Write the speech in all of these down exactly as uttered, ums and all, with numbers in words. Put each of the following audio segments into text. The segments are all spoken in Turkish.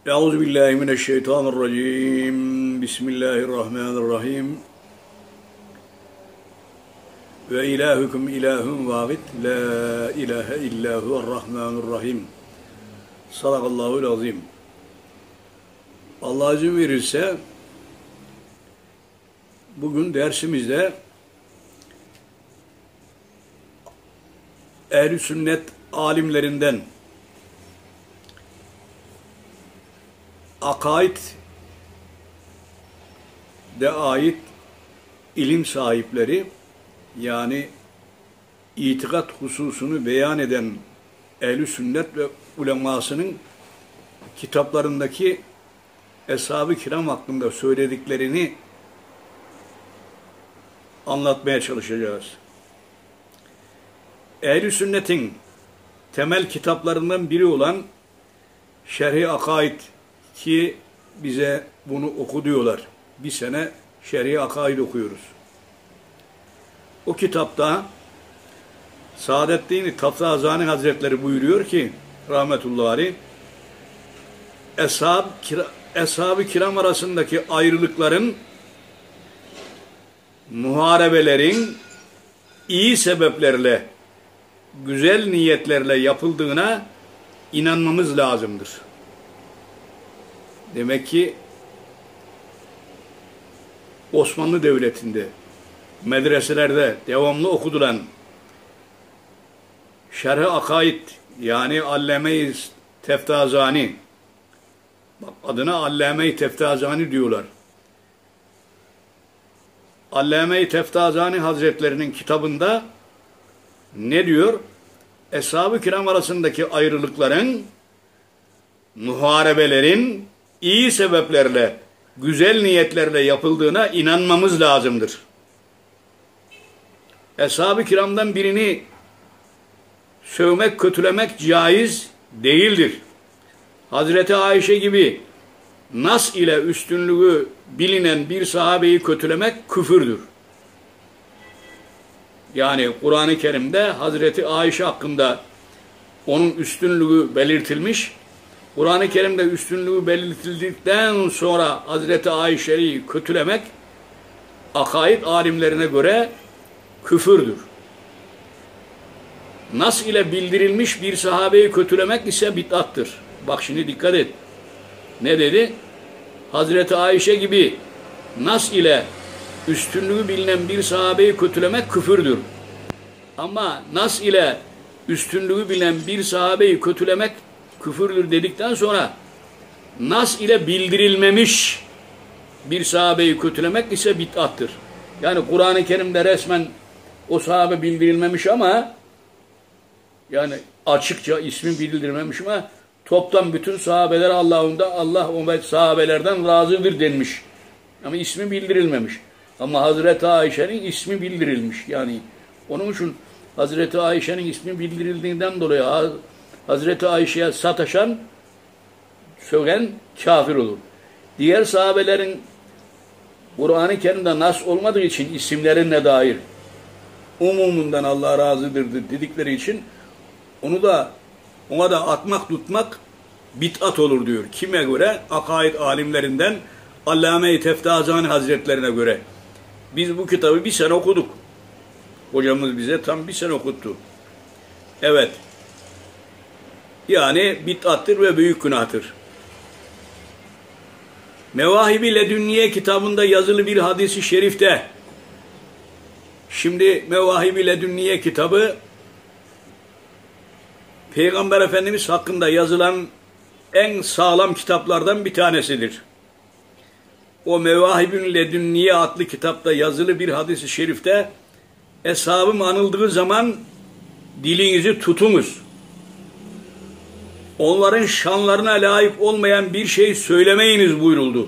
Euzubillahimineşşeytanirracim. Bismillahirrahmanirrahim. Ve ilahukum ilahun vahid. La ilahe illa huve'r-Rahmanir-Rahim. Sadakallahu'l azim. Allah izin verirse bugün dersimizde ehl-i sünnet alimlerinden akaid de ait ilim sahipleri, yani itikat hususunu beyan eden ehl-i sünnet ve ulemasının kitaplarındaki Eshab-ı Kiram hakkında söylediklerini anlatmaya çalışacağız. Ehl-i sünnetin temel kitaplarından biri olan Şerh-i Akaid, ki bize bunu oku diyorlar. Bir sene Şerh-i Akaid okuyoruz. O kitapta Saadettin Taftazani Hazretleri buyuruyor ki rahmetullahi aleyh, Eshab, Eshab-ı Kiram arasındaki ayrılıkların, muharebelerin iyi sebeplerle, güzel niyetlerle yapıldığına inanmamız lazımdır. Demek ki Osmanlı Devleti'nde medreselerde devamlı okudulan Şerh-i Akaid, yani Allame-i Teftazani, bak adına Allame-i Teftazani diyorlar. Allame-i Teftazani Hazretlerinin kitabında ne diyor? Eshab-ı Kiram arasındaki ayrılıkların, muharebelerin iyi sebeplerle, güzel niyetlerle yapıldığına inanmamız lazımdır. Eshab-ı Kiram'dan birini sövmek, kötülemek caiz değildir. Hazreti Ayşe gibi nas ile üstünlüğü bilinen bir sahabeyi kötülemek küfürdür. Yani Kur'an-ı Kerim'de Hazreti Ayşe hakkında onun üstünlüğü belirtilmiş. Kur'an-ı Kerim'de üstünlüğü belirtildikten sonra Hazreti Ayşe'yi kötülemek akaid alimlerine göre küfürdür. Nas ile bildirilmiş bir sahabeyi kötülemek ise bid'attır. Bak şimdi dikkat et. Ne dedi? Hazreti Ayşe gibi nas ile üstünlüğü bilinen bir sahabeyi kötülemek küfürdür. Ama nas ile üstünlüğü bilinen bir sahabeyi kötülemek küfürdür dedikten sonra nas ile bildirilmemiş bir sahabeyi kötülemek ise bid'attır. Yani Kur'an-ı Kerim'de resmen o sahabe bildirilmemiş ama, yani açıkça ismi bildirilmemiş ama toptan bütün sahabeler Allah'ında Allah o sahabelerden razıdır denmiş. Ama ismi bildirilmemiş. Ama Hazreti Ayşe'nin ismi bildirilmiş. Yani onun için Hazreti Ayşe'nin ismi bildirildiğinden dolayı Hazreti Ayşe'ye sataşan, söven kafir olur. Diğer sahabelerin Kur'an-ı Kerim'de nas olmadığı için isimlerine dair umumundan Allah razıdır dedikleri için onu da ona da atmak tutmak bid'at olur diyor. Kime göre? Akaid alimlerinden Allame-i Teftazani Hazretlerine göre. Biz bu kitabı bir sene okuduk. Hocamız bize tam bir sene okuttu. Evet. Yani bid'attır ve büyük günahtır. Mevahib-i Ledünniye kitabında yazılı bir hadis-i şerifte, şimdi Mevahib-i Ledünniye kitabı Peygamber Efendimiz hakkında yazılan en sağlam kitaplardan bir tanesidir. O Mevahib-i Ledünniye adlı kitapta yazılı bir hadis-i şerifte, eshabım anıldığı zaman dilinizi tutunuz, onların şanlarına layık olmayan bir şey söylemeyiniz buyuruldu.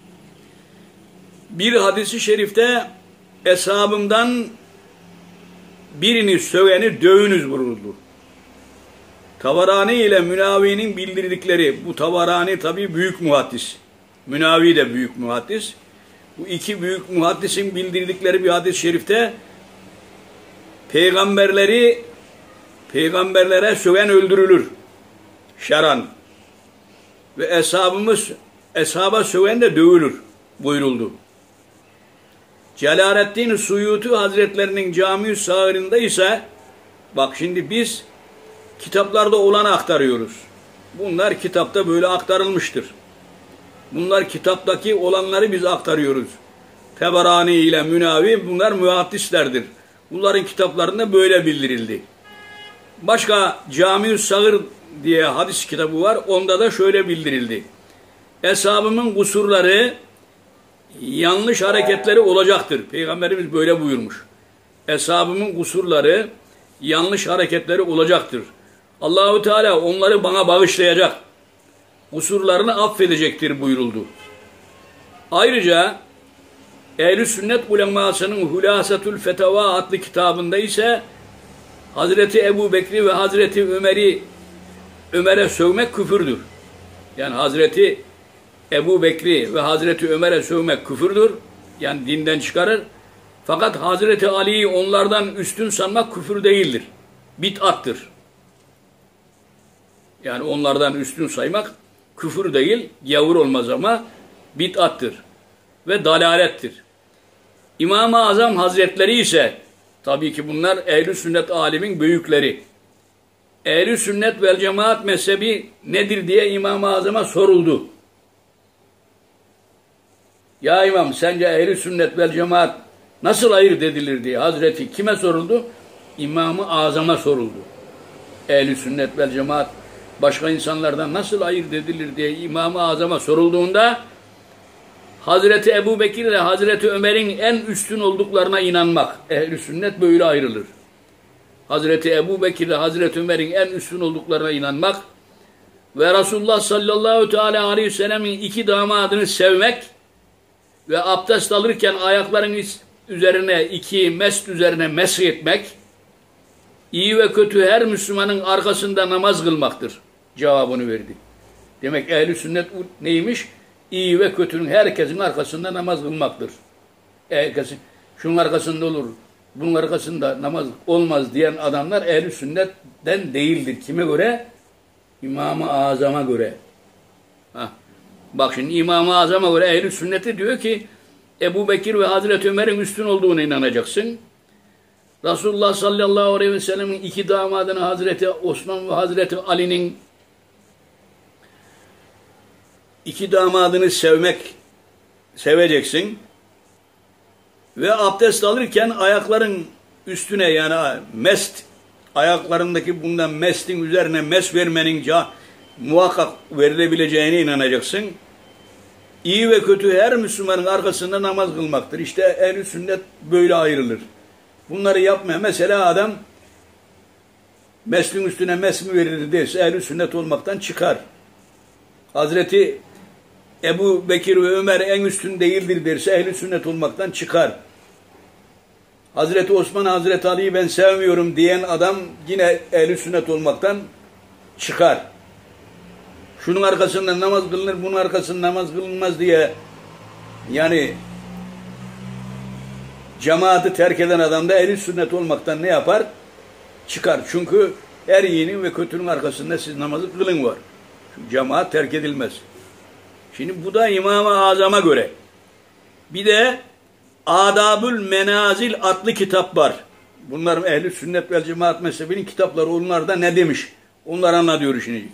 Bir hadis-i şerifte eshabımdan birini söveni dövünüz buyuruldu. Tabarani ile Münavi'nin bildirdikleri, bu Tabarani tabi büyük muhaddis, Münavi de büyük muhaddis. Bu iki büyük muhaddisin bildirdikleri bir hadis-i şerifte peygamberleri, peygamberlere söven öldürülür. Şeran. ve eshabımız eshaba söven de dövülür buyuruldu. Celaleddin Suyuti Hazretlerinin Cami-i Sağır'ında ise bak şimdi biz kitaplarda olanı aktarıyoruz. Bunlar kitapta böyle aktarılmıştır. Bunlar kitaptaki olanları biz aktarıyoruz. Teberani ile Münavi bunlar mühaddislerdir. Bunların kitaplarında böyle bildirildi. Başka Cami-i Sağır diye hadis kitabı var. Onda da şöyle bildirildi. Eshabımın kusurları, yanlış hareketleri olacaktır. Peygamberimiz böyle buyurmuş. Eshabımın kusurları, yanlış hareketleri olacaktır. Allahu Teala onları bana bağışlayacak. Kusurlarını affedecektir buyuruldu. Ayrıca Ehl-i Sünnet ulemasının Hulasatul Fetava adlı kitabında ise Hazreti Ebu Bekri ve Hazreti Ömer'i Ömer'e sövmek küfürdür. Yani Hazreti Ebu Bekri ve Hazreti Ömer'e sövmek küfürdür. Yani dinden çıkarır. Fakat Hazreti Ali'yi onlardan üstün sanmak küfür değildir. Bid'attır. Yani onlardan üstün saymak küfür değil, gavur olmaz ama bid'attır ve dalalettir. İmam-ı Azam Hazretleri ise tabii ki bunlar Ehl-i Sünnet alimin büyükleri. Ehl-i Sünnet vel Cemaat mezhebi nedir diye İmam-ı Azam'a soruldu. Ya İmam sence Ehl-i Sünnet vel Cemaat nasıl ayırt edilir diye Hazreti kime soruldu? İmam-ı Azam'a soruldu. Ehl-i Sünnet vel Cemaat başka insanlardan nasıl ayırt edilir diye İmam-ı Azam'a sorulduğunda Hazreti Ebu Bekir ile Hazreti Ömer'in en üstün olduklarına inanmak. Ehl-i Sünnet böyle ayrılır. Hazreti Ebu Bekir ile Hazreti Ömer'in en üstün olduklarına inanmak ve Resulullah sallallahu teala aleyhi ve sellemin iki damadını sevmek ve abdest alırken ayakların üzerine iki mest üzerine mesh etmek, iyi ve kötü her Müslümanın arkasında namaz kılmaktır cevabını verdi. Demek ehl-i sünnet neymiş? İyi ve kötünün herkesin arkasında namaz kılmaktır. Herkesin şunun arkasında olur, bunun arkasında namaz olmaz diyen adamlar ehl-i sünnetten değildir. Kime göre? İmam-ı Azam'a göre. Hah. Bak şimdi İmam-ı Azam'a göre ehl-i sünneti diyor ki Ebu Bekir ve Hazreti Ömer'in üstün olduğuna inanacaksın. Resulullah sallallahu aleyhi ve sellem'in iki damadını Hazreti Osman ve Hazreti Ali'nin iki damadını sevmek, seveceksin. Ve abdest alırken ayakların üstüne yani mest, ayaklarındaki bundan mestin üzerine mes vermenin ca, muhakkak verilebileceğine inanacaksın. İyi ve kötü her Müslümanın arkasında namaz kılmaktır. İşte ehl-i sünnet böyle ayrılır. Bunları yapmaya mesela adam mestin üstüne mes mi verir derse ehl-i sünnet olmaktan çıkar. Hazreti Ebu Bekir ve Ömer en üstün değildir derse ehl-i sünnet olmaktan çıkar. Hazreti Osman, Hazreti Ali'yi ben sevmiyorum diyen adam yine ehl-i sünnet olmaktan çıkar. Şunun arkasında namaz kılınır, bunun arkasında namaz kılınmaz diye yani cemaati terk eden adam da ehl-i sünnet olmaktan ne yapar? Çıkar. Çünkü her iyinin ve kötünün arkasında siz namazı kılın var. Çünkü cemaat terk edilmez. Şimdi bu da İmam-ı Azam'a göre. Bir de Adabül Menazil adlı kitap var. Bunlar ehl-i sünnet vel cemaat mezhebinin kitapları. Onlar da ne demiş? Onlar anlatıyor şimdi.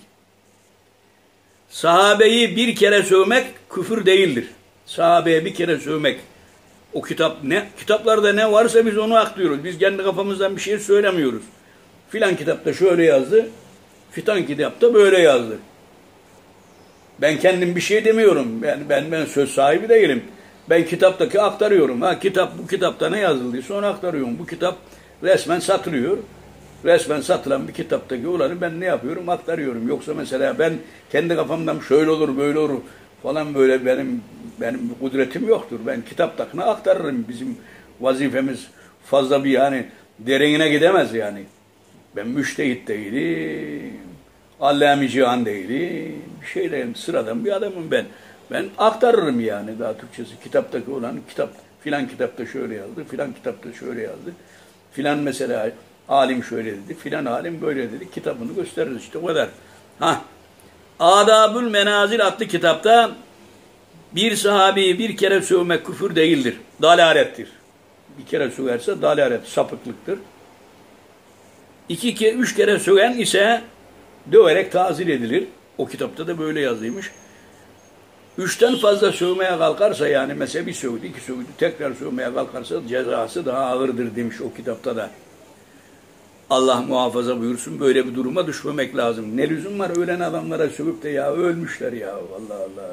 Sahabeyi bir kere sövmek küfür değildir. Sahabeye bir kere sövmek. O kitap ne? Kitaplarda ne varsa biz onu aklıyoruz. Biz kendi kafamızdan bir şey söylemiyoruz. Filan kitapta şöyle yazdı. Filan kitapta böyle yazdı. Ben kendim bir şey demiyorum. Yani ben ben söz sahibi değilim. Ben kitaptaki aktarıyorum. Ha kitap bu kitapta ne yazıldıysa onu aktarıyorum. Bu kitap resmen satılıyor. Resmen satılan bir kitaptaki olanı ben ne yapıyorum? Aktarıyorum. Yoksa mesela ben kendi kafamdan şöyle olur, böyle olur falan böyle benim benim bir kudretim yoktur. Ben kitaptakine aktarırım. Bizim vazifemiz fazla bir yani derinine gidemez yani. Ben müştehit değilim. Allame-i Cihan değilim. Bir şey değilim. Sıradan bir adamım ben. Ben aktarırım yani daha Türkçesi. Kitaptaki olan kitap filan kitapta şöyle yazdı. Filan kitapta şöyle yazdı. Filan mesela alim şöyle dedi. Filan alim böyle dedi. Kitabını gösteririz işte o kadar. Ha. Adabül Menazil adlı kitapta bir sahabeyi bir kere sövmek küfür değildir. Dalalettir. Bir kere söverse dalalet, sapıklıktır. İki kere, üç kere söven ise döverek tazir edilir. O kitapta da böyle yazıymış. Üçten fazla sövmeye kalkarsa, yani mesela bir sövdü, iki sövdü, tekrar sövmeye kalkarsa cezası daha ağırdır demiş o kitapta da. Allah muhafaza buyursun, böyle bir duruma düşmemek lazım. Ne lüzum var ölen adamlara sövüp de ya ölmüşler ya, Allah Allah.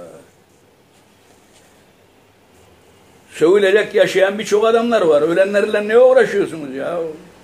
Sövülecek yaşayan birçok adamlar var. Ölenlerle ne uğraşıyorsunuz ya?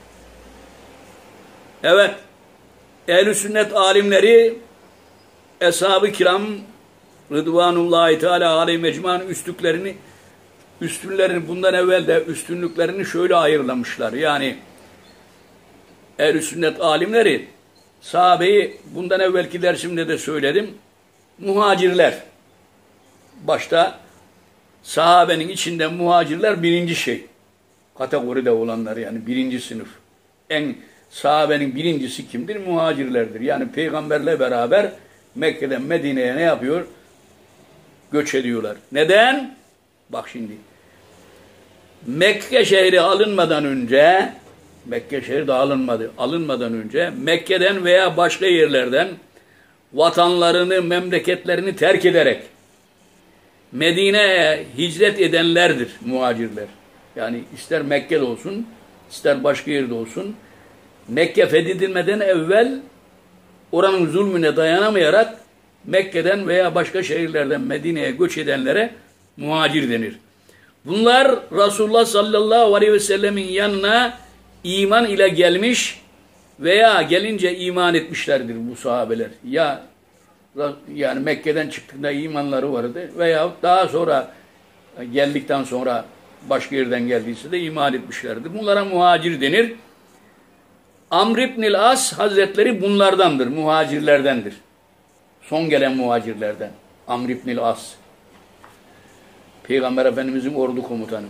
Evet, ehl-i sünnet alimleri, Eshab-ı kiram Rıdvanullahi Teala aleyhi mecmuanın üstünlüklerini, üstünlerini bundan evvel de üstünlüklerini şöyle ayırlamışlar. Yani ehl-i sünnet alimleri, sahabeyi bundan evvelki dersimde de söyledim, muhacirler, başta sahabenin içinde muhacirler birinci şey, kategoride olanlar, yani birinci sınıf. En sahabenin birincisi kimdir? Muhacirlerdir. Yani peygamberle beraber Mekke'den Medine'ye ne yapıyor? Göç ediyorlar. Neden? Bak şimdi. Mekke şehri alınmadan önce, Mekke şehri de alınmadı. Alınmadan önce Mekke'den veya başka yerlerden vatanlarını, memleketlerini terk ederek Medine'ye hicret edenlerdir muhacirler. Yani ister Mekke'de olsun, ister başka yerde olsun, Mekke fethedilmeden evvel oranın zulmüne dayanamayarak Mekke'den veya başka şehirlerden Medine'ye göç edenlere muhacir denir. Bunlar Resulullah sallallahu aleyhi ve sellemin yanına iman ile gelmiş veya gelince iman etmişlerdir bu sahabeler. Ya yani Mekke'den çıktığında imanları vardı veya daha sonra geldikten sonra başka yerden geldiyse de iman etmişlerdir. Bunlara muhacir denir. Amr ibn-i As Hazretleri bunlardandır, muhacirlerdendir. Son gelen muhacirlerden. Amr ibn-i As. Peygamber Efendimizin ordu komutanı.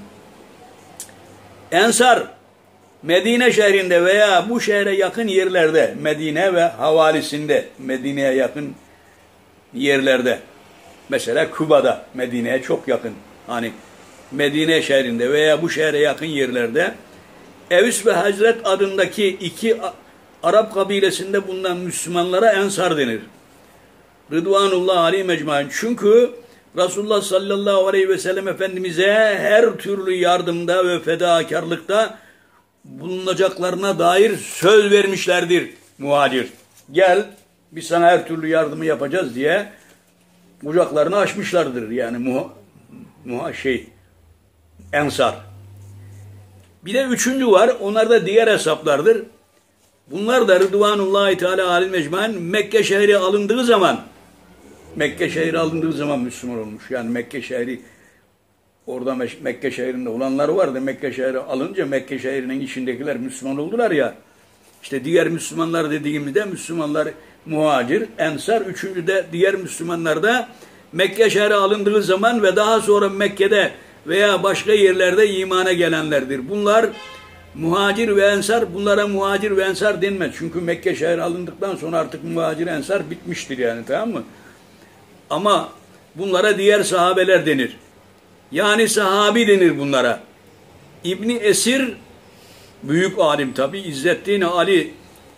Ensar, Medine şehrinde veya bu şehre yakın yerlerde, Medine ve havalisinde, Medine'ye yakın yerlerde, mesela Küba'da, Medine'ye çok yakın, hani Medine şehrinde veya bu şehre yakın yerlerde, Evs ve Hazret adındaki iki Arap kabilesinde bulunan Müslümanlara Ensar denir. Rıdvanullah aleyhi mecmuain. Çünkü Resulullah sallallahu aleyhi ve sellem Efendimiz'e her türlü yardımda ve fedakarlıkta bulunacaklarına dair söz vermişlerdir muhacir. Gel biz sana her türlü yardımı yapacağız diye kucaklarını açmışlardır. Yani muha, muha şey Ensar. Bir de üçüncü var. Onlar da diğer hesaplardır. Bunlar da Rıdvanullahi Teala aleyhi mecmuain Mekke şehri alındığı zaman Mekke şehri alındığı zaman Müslüman olmuş. Yani Mekke şehri orada Mekke şehrinde olanlar vardı. Mekke şehri alınca Mekke şehrinin içindekiler Müslüman oldular ya. İşte diğer Müslümanlar dediğimizde Müslümanlar muhacir, ensar, üçüncü de diğer Müslümanlar da Mekke şehri alındığı zaman ve daha sonra Mekke'de veya başka yerlerde imana gelenlerdir. Bunlar muhacir ve ensar, bunlara muhacir ve ensar denmez. Çünkü Mekke şehri alındıktan sonra artık muhacir ensar bitmiştir yani, tamam mı? Ama bunlara diğer sahabeler denir. Yani sahabi denir bunlara. İbni Esir, büyük alim tabi, İzzettin Ali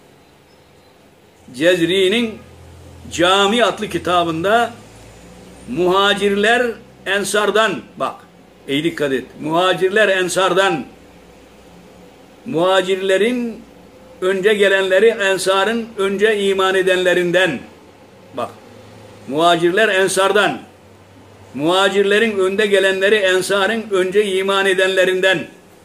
Cezri'nin Cami adlı kitabında muhacirler ensardan, bak iyi dikkat et, muhacirler ensardan, muhacirlerin önce gelenleri ensarın önce iman edenlerinden, bak muhacirler ensardan, muhacirlerin önde gelenleri ensarın önce iman edenlerinden,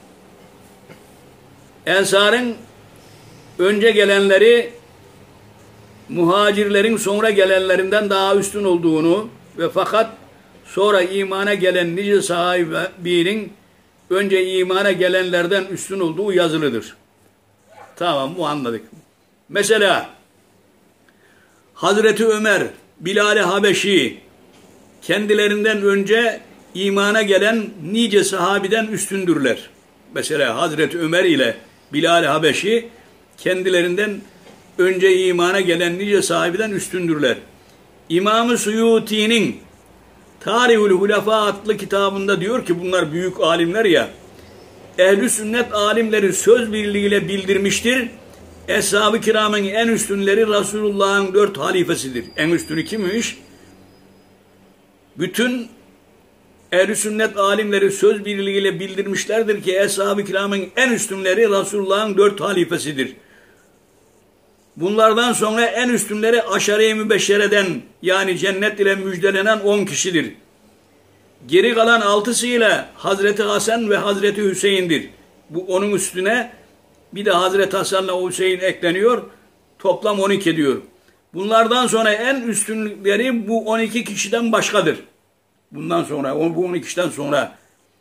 ensarın önce gelenleri muhacirlerin sonra gelenlerinden daha üstün olduğunu ve fakat sonra imana gelen nice sahibinin önce imana gelenlerden üstün olduğu yazılıdır. Tamam, bu anladık. Mesela Hazreti Ömer, Bilal-i Habeşi kendilerinden önce imana gelen nice sahabiden üstündürler. Mesela Hazreti Ömer ile Bilal-i Habeşi kendilerinden önce imana gelen nice sahibiden üstündürler. İmam-ı Suyuti'nin Tarihül Hulefa adlı kitabında diyor ki bunlar büyük alimler ya, ehl-i sünnet alimleri söz birliğiyle bildirmiştir. Eshab-ı kiramın en üstünleri Resulullah'ın dört halifesidir. En üstünü kimmiş? Bütün ehl-i sünnet alimleri söz birliğiyle bildirmişlerdir ki Eshab-ı kiramın en üstünleri Resulullah'ın dört halifesidir. Bunlardan sonra en üstünleri aşere-i mübeşşereden yani cennet ile müjdelenen on kişidir. Geri kalan altısıyla Hazreti Hasan ve Hazreti Hüseyin'dir. Bu onun üstüne bir de Hazreti Hasan'la Hüseyin ekleniyor. Toplam on iki diyor. Bunlardan sonra en üstünleri bu on iki kişiden başkadır. Bundan sonra, bu on iki kişiden sonra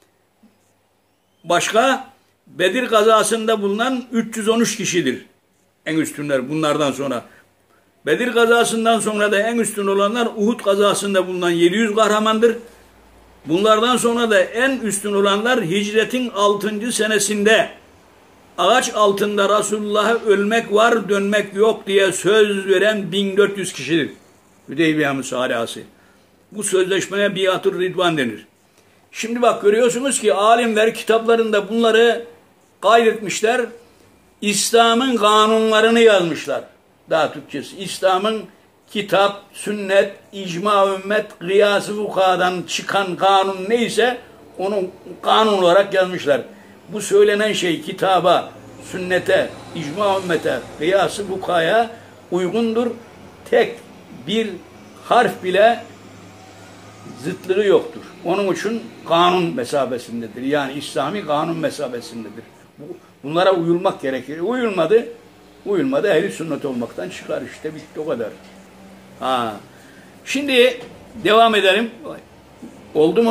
başka Bedir gazasında bulunan üç yüz on üç kişidir. En üstünler bunlardan sonra. Bedir gazasından sonra da en üstün olanlar Uhud gazasında bulunan yedi yüz kahramandır. Bunlardan sonra da en üstün olanlar hicretin altıncı senesinde ağaç altında Resulullah'a ölmek var dönmek yok diye söz veren bin dört yüz kişidir. Hüdeybiye müsaadesi. Bu sözleşmeye biat-ı ridvan denir. Şimdi bak görüyorsunuz ki alimler kitaplarında bunları kaydetmişler. İslam'ın kanunlarını yazmışlar. Daha Türkçesi. İslam'ın kitap, sünnet, icma, ümmet, kıyas-ı fukahadan çıkan kanun neyse onu kanun olarak yazmışlar. Bu söylenen şey kitaba, sünnete, icma, ümmete, kıyas-ı fukahaya uygundur. Tek bir harf bile zıtlığı yoktur. Onun için kanun mesabesindedir. Yani İslami kanun mesabesindedir. Bunlara uyulmak gerekir. Uyulmadı, uyulmadı ehl-i sünnet olmaktan çıkar işte bitti o kadar. Ha. Şimdi devam edelim. Oldu mu?